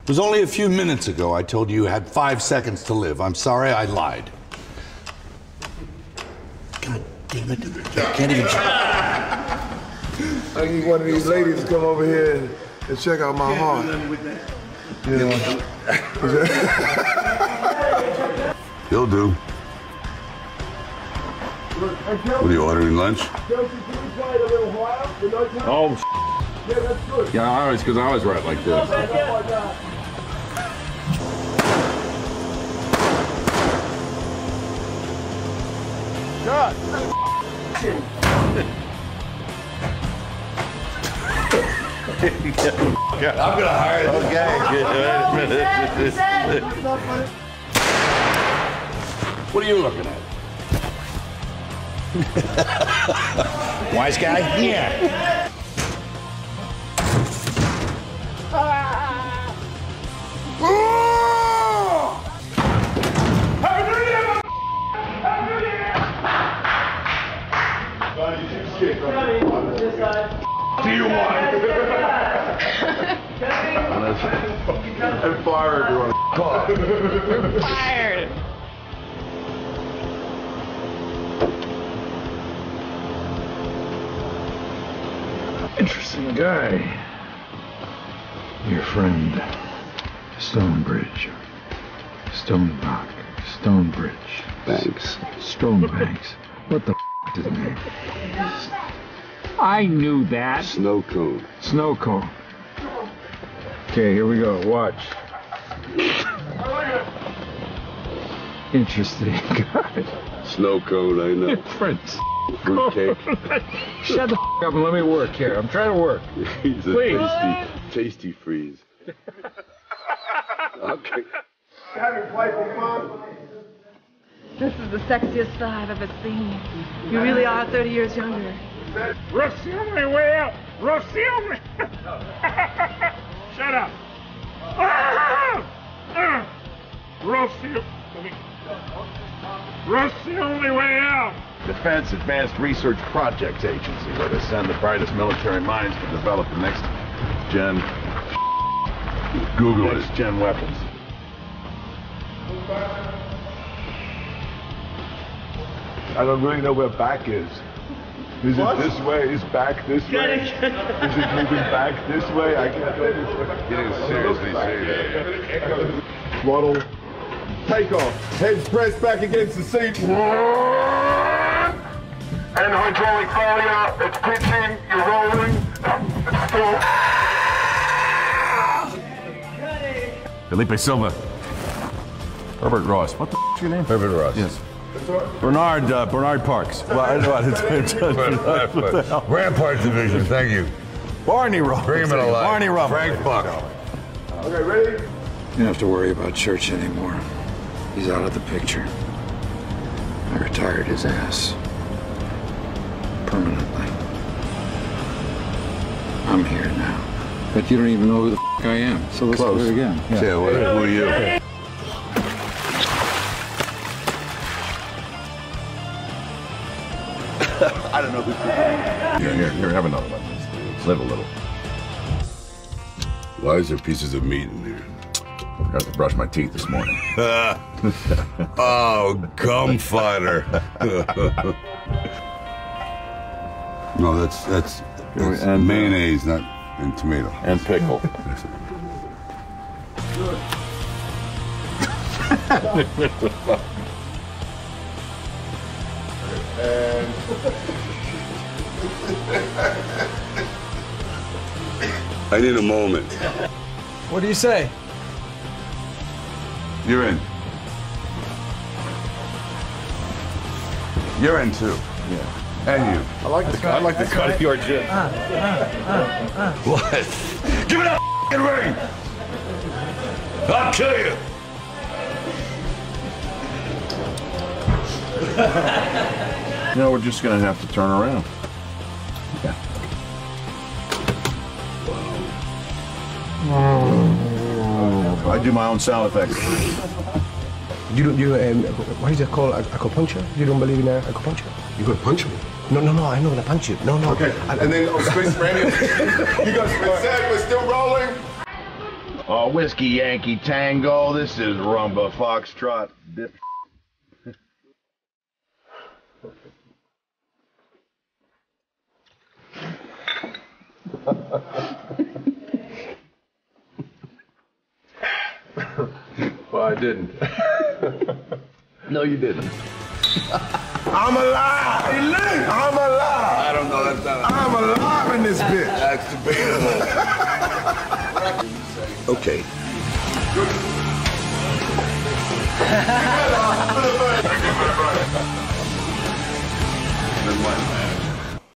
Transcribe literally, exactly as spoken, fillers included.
It was only a few minutes ago I told you you had five seconds to live. I'm sorry I lied. God damn it. I can't even try. I need one of these ladies to come over here and, and check out my heart. You know? You'll do. What are you ordering lunch? Oh, yeah, I always, because I always write like this. God. I'm gonna hire this. Okay. What are you looking at? Wise guy? Yeah. Do you want? And fire everyone. Fired. Interesting guy. Your friend, Stonebridge. Stonerock. Stonebridge. Thanks. Stonebanks. What the f is his name? I knew that. Snow cone. Snow cone. Okay, here we go. Watch. Interesting guy. Snow cone, I know. Prince. Fruitcake. Shut the f up and let me work here. I'm trying to work. He's a Please. tasty, tasty freeze. Okay. Having quite some fun. This is the sexiest fella I've ever seen. You really are thirty years younger. Ruff's the only way out. Ruff's the only. Shut up. Ruff's the. Ruff's the only way out. Defense Advanced Research Projects Agency, where they send the brightest military minds to develop the next gen. Google next it. gen weapons. I don't really know where back is. Is What? it this way? Is back this way? Is it moving back this way? I can't go this way. You didn't seriously say that. Throttle. Take off. Head pressed back against the seat. And hydraulic failure. It's pitching. You're rolling. Stop. Felipe Silva. Herbert Ross. What the f is your name? Herbert Ross. Yes. Bernard, uh, Bernard Parks. Well, I know how to Rampart Division, thank you. Barney Ruff. Bring him in alive. Barney Ruff. Frank Buck. Okay, ready? You don't have to worry about Church anymore. He's out of the picture. I retired his ass. Permanently. I'm here now. But you don't even know who the f I am. So let's Close. do it again. Yeah, yeah what, who are you? I don't know who. Here, here, here, have another one. Live a little. Why is there pieces of meat in there? Forgot to brush my teeth this morning. Oh, gum fighter. No, that's that's, that's And, uh, mayonnaise, not and tomato. And pickle. And I need a moment. What do you say? You're in. You're in too. Yeah. And you. I like the I like the cut of your chin. What? Give me that f***ing ring! I'll kill you! You know, we're just gonna have to turn around. Yeah. I do my own sound effects. You don't, you, um, what is it called? Acupuncture? You don't believe in uh, acupuncture? you're gonna punch me. No, no, no, I know, I'm gonna punch you. No, no. Okay, I, and then oh, Space Randy, you got Space Said, we're still rolling. Oh, Whiskey Yankee Tango, this is Rumba Foxtrot. Dip. Well, I didn't. No, you didn't. I'm alive! I'm alive! I don't know. That's not. I'm alive in this bitch! That's debatable. Okay. Then what?